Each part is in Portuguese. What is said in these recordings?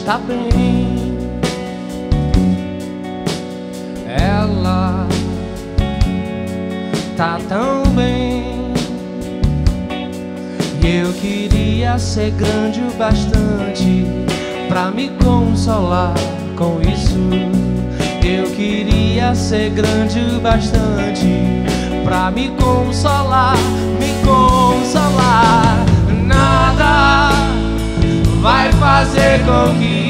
está bem. Ela tá tão bem. E eu queria ser grande o bastante pra me consolar com isso. Eu queria ser grande o bastante pra me consolar, me consolar. Nada vai fazer com que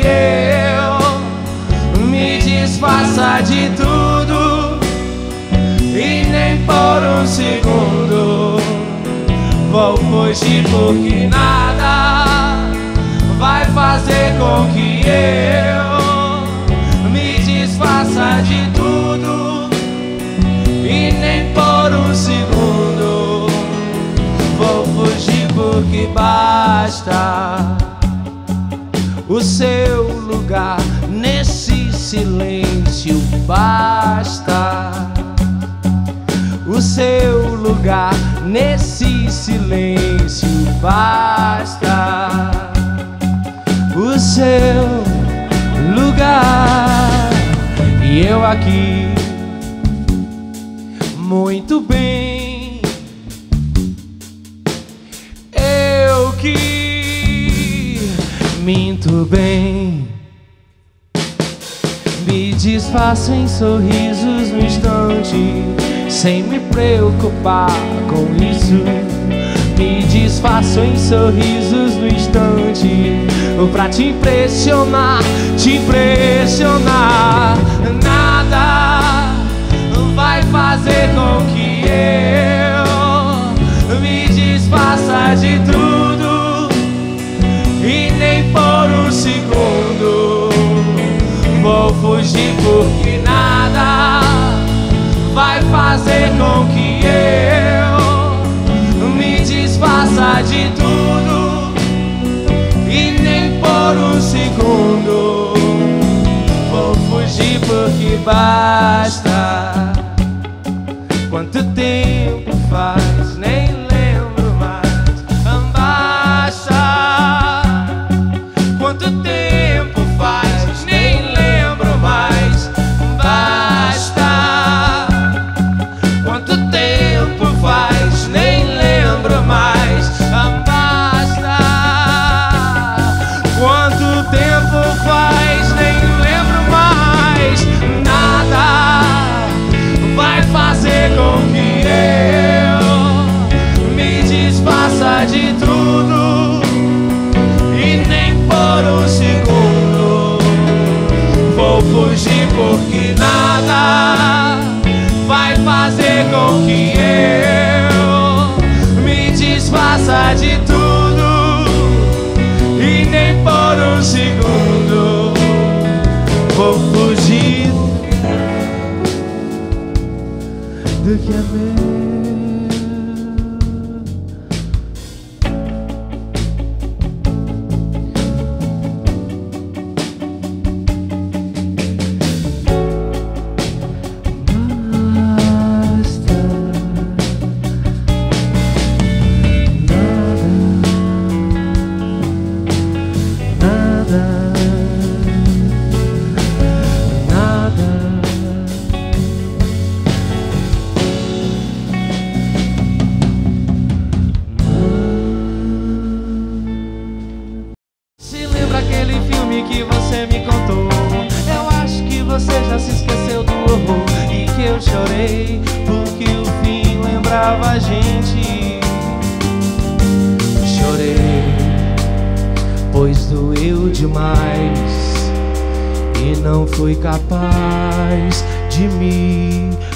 eu me desfaça de tudo, e nem por um segundo vou fugir, porque nada vai fazer com que eu me desfaça de tudo, e nem por um segundo vou fugir, porque basta o seu lugar nesse silêncio. Basta o seu lugar nesse silêncio. Basta o seu lugar. E eu aqui, muito bem. Eu que minto bem, me desfaço em sorrisos no instante, sem me preocupar com isso. Me desfaço em sorrisos no instante, pra te impressionar, te impressionar. Nada vai fazer com que eu me desfaça de tudo, e nem por um segundo vou fugir, porque nada vai fazer com que eu me desfaça de tudo, e nem por um segundo vou fugir, porque basta. Quanto tempo faz, nem lembro mais. Basta. Quanto tempo faz, nem lembro mais. Basta. Quanto tempo faz, nem lembro mais. Basta. Quanto tempo faz, nem lembro mais. Nada vai fazer com que eu me desfaça de tudo, e nem por um segundo vou fugir, porque nada vai fazer com que eu me desfaça de tudo, e nem por um segundo vou fugir do que é meu. Aquele filme que você me contou, eu acho que você já se esqueceu do horror, e que eu chorei porque o fim lembrava a gente. Chorei, pois doeu demais, e não fui capaz de me